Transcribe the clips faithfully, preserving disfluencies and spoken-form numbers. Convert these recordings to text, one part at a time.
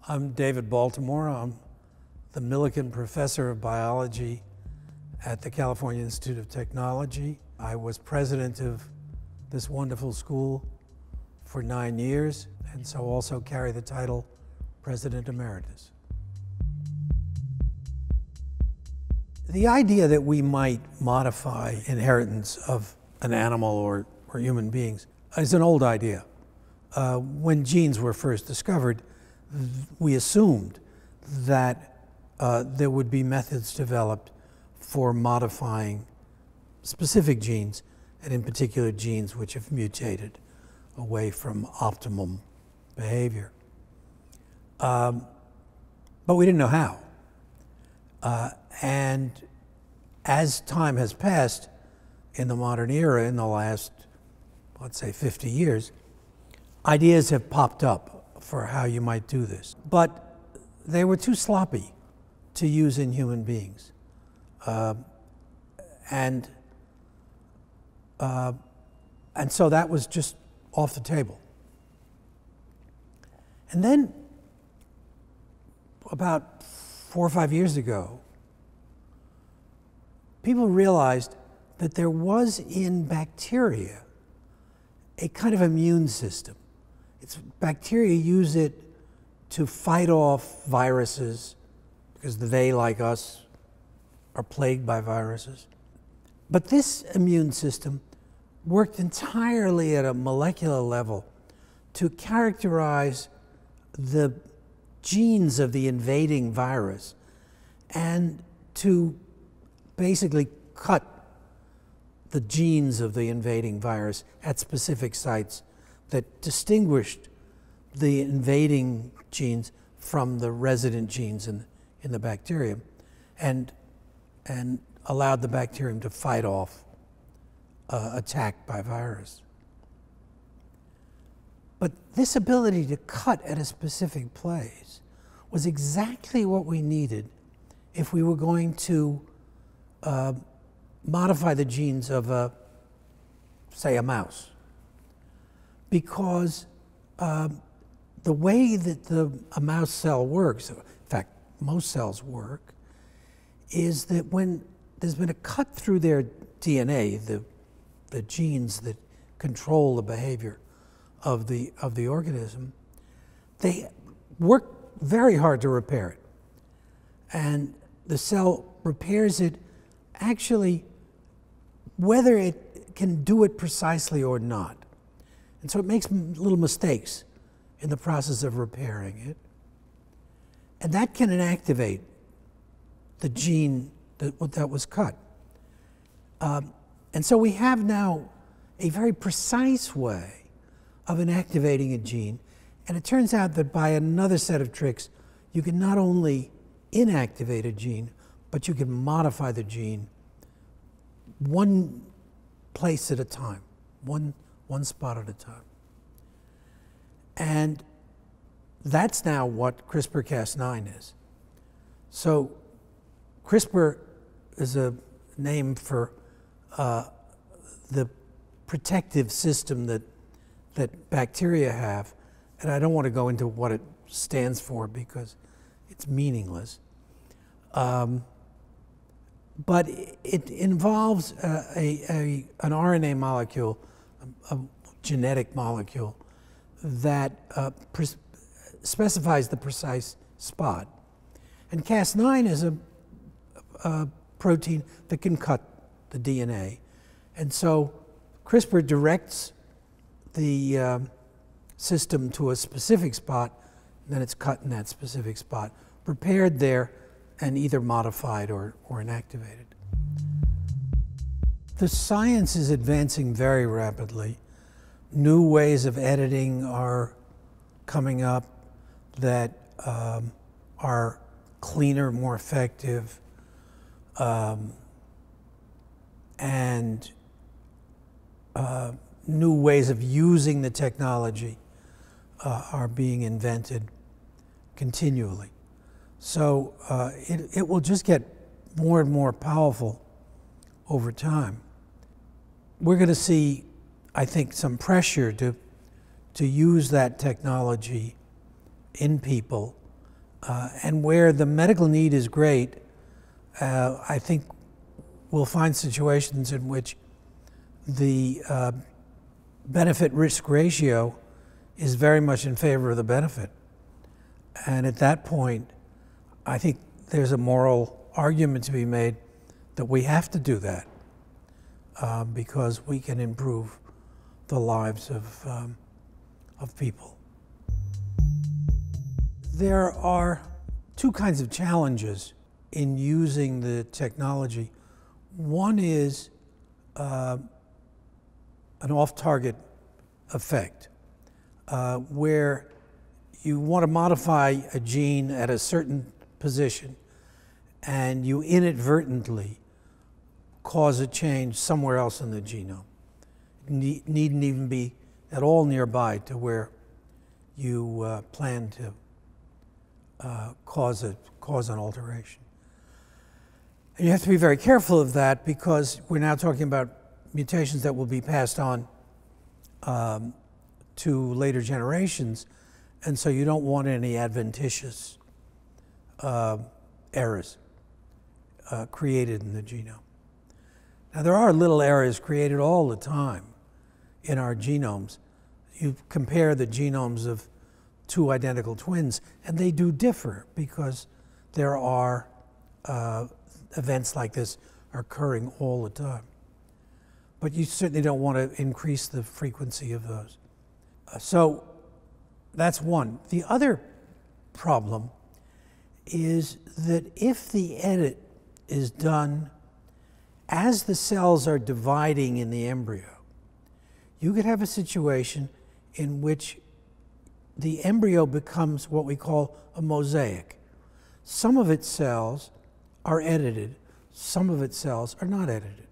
I'm David Baltimore. I'm the Millikan Professor of Biology at the California Institute of Technology. I was president of this wonderful school for nine years, and so also carry the title President Emeritus. The idea that we might modify inheritance of an animal or, or human beings is an old idea. Uh, when genes were first discovered, we assumed that uh, there would be methods developed for modifying specific genes, and in particular genes which have mutated away from optimum behavior. Um, but we didn't know how. Uh, and as time has passed in the modern era, in the last, let's say, fifty years, ideas have popped up for how you might do this. But they were too sloppy to use in human beings. Uh, and, uh, and so that was just off the table. And then, about four or five years ago, people realized that there was in bacteria a kind of immune system. It's, bacteria use it to fight off viruses because they, like us, are plagued by viruses. But this immune system worked entirely at a molecular level to characterize the genes of the invading virus and to basically cut the genes of the invading virus at specific sites that distinguished the invading genes from the resident genes in, in the bacterium and, and allowed the bacterium to fight off uh, attack by virus. But this ability to cut at a specific place was exactly what we needed if we were going to uh, modify the genes of, a, say, a mouse. Because uh, the way that the, a mouse cell works, in fact, most cells work, is that when there's been a cut through their D N A, the, the genes that control the behavior of the, of the organism, they work very hard to repair it. And the cell repairs it actually whether it can do it precisely or not. And so it makes little mistakes in the process of repairing it. And that can inactivate the gene that, that was cut. Um, and so we have now a very precise way of inactivating a gene. And it turns out that by another set of tricks, you can not only inactivate a gene, but you can modify the gene one place at a time, one one spot at a time. And that's now what CRISPR Cas nine is. So CRISPR is a name for uh, the protective system that, that bacteria have. And I don't want to go into what it stands for because it's meaningless. Um, but it involves a, a, a, an R N A molecule, a, a genetic molecule, that uh, specifies the precise spot. And Cas nine is a, a protein that can cut the D N A. And so CRISPR directs the uh, system to a specific spot, and then it's cut in that specific spot, prepared there, and either modified or, or inactivated. The science is advancing very rapidly. New ways of editing are coming up that um, are cleaner, more effective, um, and uh, new ways of using the technology uh, are being invented continually. So uh, it, it will just get more and more powerful over time. We're going to see, I think, some pressure to, to use that technology in people Uh, and where the medical need is great, uh, I think we'll find situations in which the uh, benefit-risk ratio is very much in favor of the benefit. And at that point, I think there's a moral argument to be made that we have to do that uh, because we can improve the lives of, um, of people. There are two kinds of challenges in using the technology. One is uh, an off-target effect, uh, where you want to modify a gene at a certain position and you inadvertently cause a change somewhere else in the genome. It needn't even be at all nearby to where you uh, plan to uh, cause, a, cause an alteration. And you have to be very careful of that because we're now talking about mutations that will be passed on um, to later generations, and so you don't want any adventitious uh, errors uh, created in the genome. Now, there are little errors created all the time in our genomes. You compare the genomes of two identical twins, and they do differ because there are uh, events like this occurring all the time. But you certainly don't want to increase the frequency of those. Uh, so that's one. The other problem is that if the edit is done as the cells are dividing in the embryo, you could have a situation in which the embryo becomes what we call a mosaic. Some of its cells are edited, some of its cells are not edited.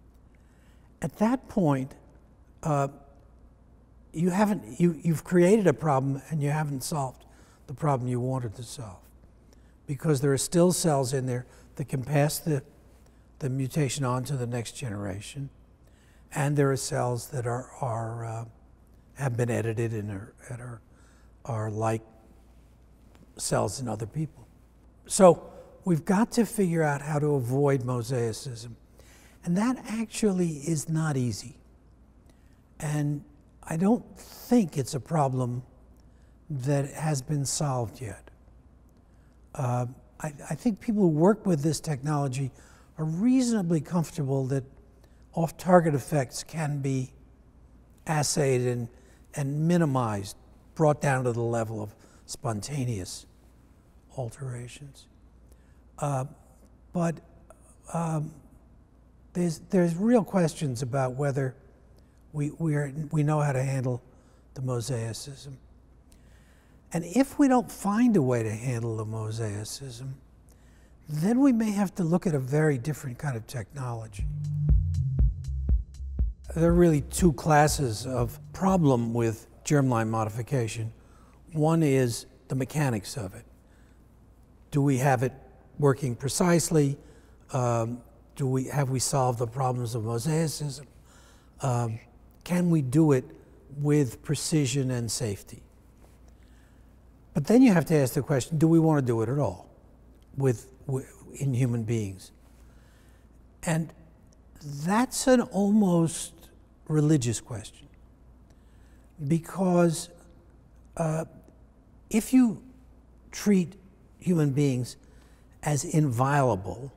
At that point, uh, you haven't, you, you've created a problem and you haven't solved the problem you wanted to solve, because there are still cells in there that can pass the, the mutation on to the next generation, and there are cells that are, are uh, have been edited and are, and are, are like cells in other people. So we've got to figure out how to avoid mosaicism, and that actually is not easy. And I don't think it's a problem that has been solved yet. Uh, I, I think people who work with this technology are reasonably comfortable that off-target effects can be assayed and, and minimized, brought down to the level of spontaneous alterations. Uh, but um, there's, there's real questions about whether we, we, are, we know how to handle the mosaicism. And if we don't find a way to handle the mosaicism, then we may have to look at a very different kind of technology. There are really two classes of problem with germline modification. One is the mechanics of it. Do we have it working precisely? Um, do we, have we solved the problems of mosaicism? Um, can we do it with precision and safety? But then you have to ask the question, do we want to do it at all with, with, in human beings? And that's an almost religious question, because uh, if you treat human beings as inviolable,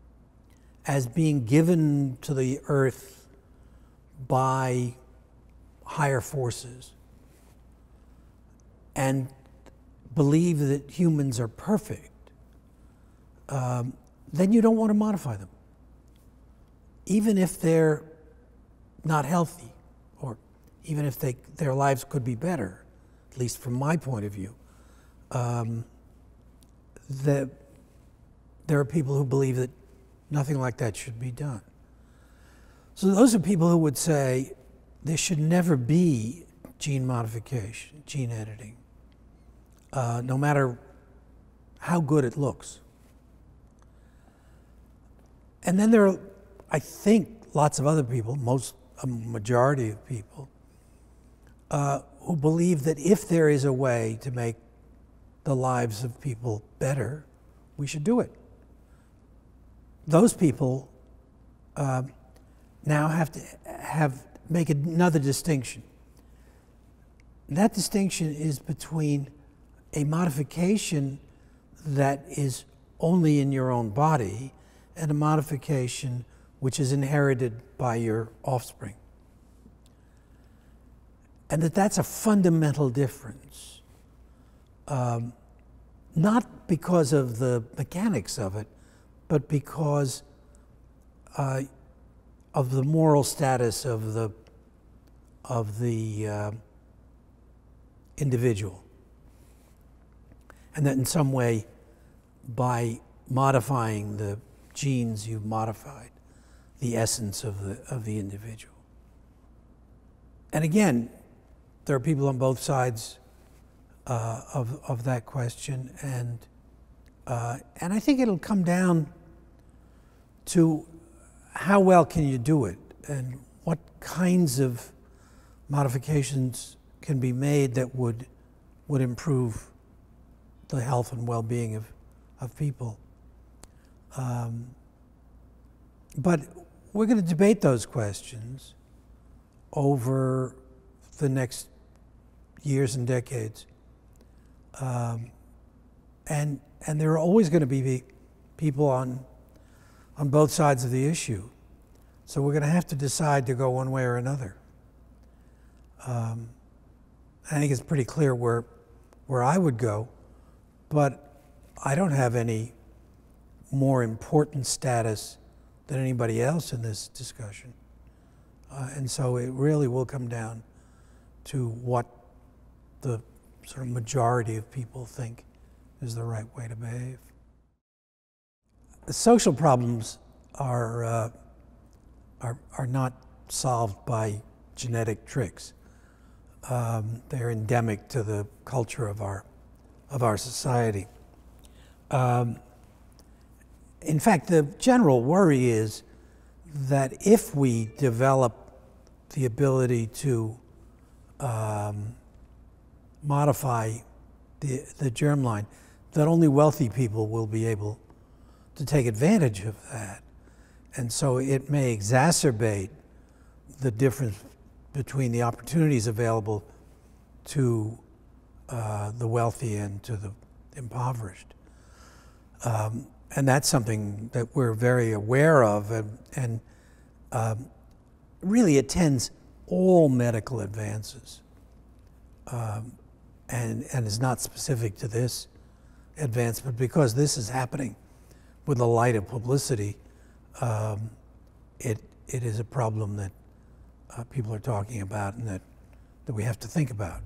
as being given to the earth by higher forces, and believe that humans are perfect, um, then you don't want to modify them, even if they're not healthy, or even if they, their lives could be better, at least from my point of view. Um, that there are people who believe that nothing like that should be done. So those are people who would say there should never be gene modification, gene editing, uh, no matter how good it looks. And then there are, I think, lots of other people, most, a majority of people, uh, who believe that if there is a way to make the lives of people better, we should do it. Those people uh, now have to have make another distinction. That distinction is between a modification that is only in your own body and a modification which is inherited by your offspring. And that that's a fundamental difference. Um, not because of the mechanics of it, but because uh, of the moral status of the, of the uh, individual. And that in some way, by modifying the genes, you've modified the essence of the, of the individual. And again, there are people on both sides uh, of, of that question, and, uh, and I think it'll come down to how well can you do it, and what kinds of modifications can be made that would, would improve the health and well-being of, of people. Um, but we're going to debate those questions over the next years and decades. Um, and, and there are always going to be people on, on both sides of the issue. So we're going to have to decide to go one way or another. Um, I think it's pretty clear where, where I would go, but I don't have any more important status than anybody else in this discussion. Uh, and so it really will come down to what the sort of majority of people think is the right way to behave. The social problems are, uh, are, are not solved by genetic tricks. Um, they're endemic to the culture of our, of our society. Um, in fact, the general worry is that if we develop the ability to um, modify the, the germline, that only wealthy people will be able to take advantage of that. And so it may exacerbate the difference between the opportunities available to uh, the wealthy and to the impoverished. Um, and that's something that we're very aware of, and, and um, really attends all medical advances, um, and, and is not specific to this advance, but because this is happening with the light of publicity, um, it, it is a problem that uh, people are talking about and that, that we have to think about.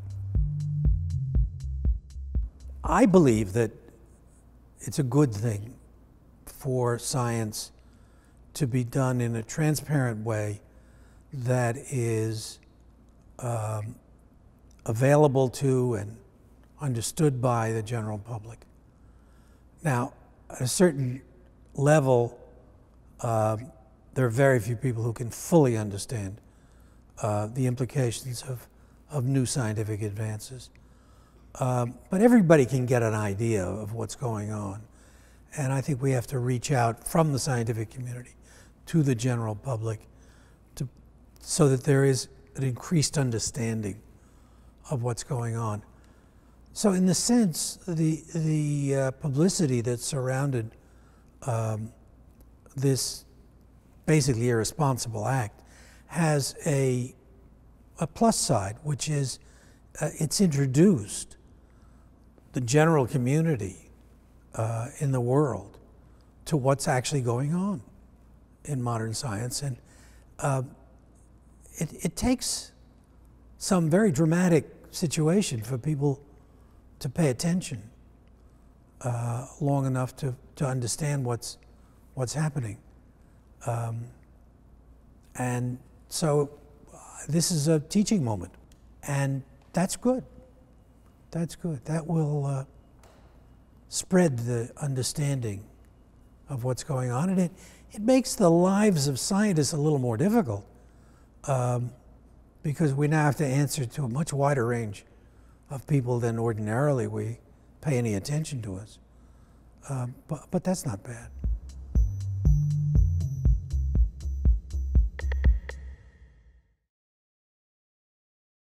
I believe that it's a good thing for science to be done in a transparent way that is um, available to and understood by the general public. Now, at a certain level, uh, there are very few people who can fully understand uh, the implications of, of new scientific advances. Um, but everybody can get an idea of what's going on. And I think we have to reach out from the scientific community to the general public to, so that there is an increased understanding of what's going on. So in the sense, the, the uh, publicity that surrounded um, this basically irresponsible act has a, a plus side, which is uh, it's introduced the general community uh, in the world to what's actually going on in modern science. And uh, it, it takes some very dramatic situation for people to pay attention uh, long enough to, to understand what's, what's happening. Um, and so uh, this is a teaching moment, and that's good. That's good. That will uh, spread the understanding of what's going on, and it, it makes the lives of scientists a little more difficult um, because we now have to answer to a much wider range of people than ordinarily we pay any attention to us. Um, but, but that's not bad.